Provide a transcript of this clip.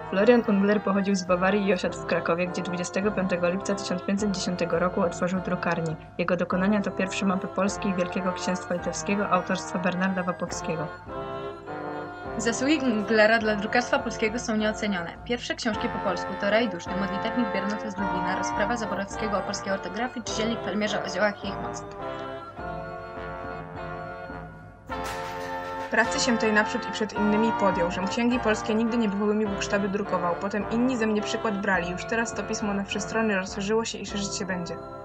Florian Ungler pochodził z Bawarii i osiadł w Krakowie, gdzie 25 lipca 1510 roku otworzył drukarnię. Jego dokonania to pierwsze mapy Polski i Wielkiego Księstwa Litewskiego autorstwa Bernarda Wapowskiego. Zasługi Unglera dla drukarstwa polskiego są nieocenione. Pierwsze książki po polsku to Raj duszny, modlitewnik Biernoty z Lublina, Rozprawa Zaborowskiego o polskiej ortografii czy Dziennik Palmierza o ziołach i ich mocy. Pracy się tej naprzód i przed innymi podjął, żem księgi polskie nigdy nie byłymi buksztaby drukował, potem inni ze mnie przykład brali, już teraz to pismo na wszestrony rozszerzyło się i szerzyć się będzie.